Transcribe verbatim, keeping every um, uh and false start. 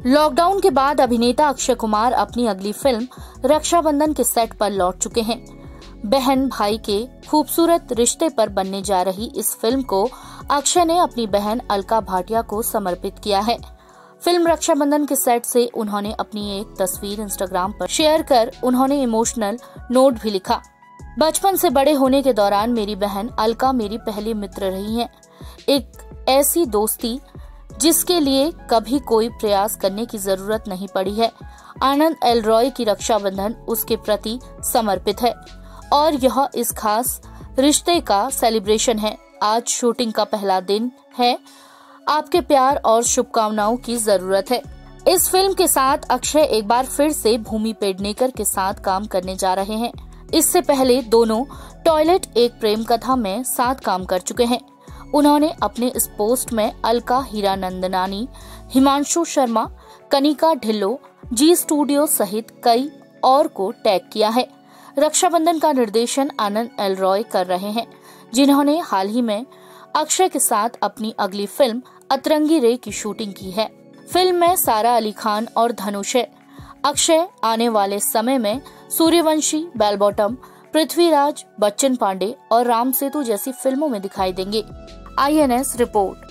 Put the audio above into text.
Lockdown के बाद अभिनेता अक्षय कुमार अपनी अगली फिल्म रक्षाबंधन के सेट पर लौट चुके हैं। बहन भाई के खूबसूरत रिश्ते पर बनने जा रही इस फिल्म को अक्षय ने अपनी बहन अलका भाटिया को समर्पित किया है। फिल्म रक्षाबंधन के सेट से उन्होंने अपनी एक तस्वीर इंस्टाग्राम पर शेयर कर उन्होंने इमोशनल नोट भी लिखा। बचपन से बड़े होने के दौरान मेरी बहन अलका मेरी पहली मित्र रही है। एक ऐसी दोस्ती जिसके लिए कभी कोई प्रयास करने की जरूरत नहीं पड़ी है। आनंद एल रॉय की रक्षाबंधन उसके प्रति समर्पित है और यह इस खास रिश्ते का सेलिब्रेशन है। आज शूटिंग का पहला दिन है। आपके प्यार और शुभकामनाओं की जरूरत है। इस फिल्म के साथ अक्षय एक बार फिर से भूमि पेडनेकर के साथ काम करने जा रहे हैं। इससे पहले दोनों टॉयलेट एक प्रेम कथा में साथ काम कर चुके हैं। उन्होंने अपने इस पोस्ट में अलका हीरानंदनानी, हिमांशु शर्मा, कनिका ढिल्लो, जी स्टूडियो सहित कई और को टैग किया है। रक्षाबंधन का निर्देशन आनंद एल रॉय कर रहे हैं, जिन्होंने हाल ही में अक्षय के साथ अपनी अगली फिल्म अतरंगी रे की शूटिंग की है। फिल्म में सारा अली खान और धनुष है। अक्षय आने वाले समय में सूर्यवंशी, बेल बॉटम, पृथ्वीराज, बच्चन पांडे और राम सेतु जैसी फिल्मों में दिखाई देंगे। I N S report.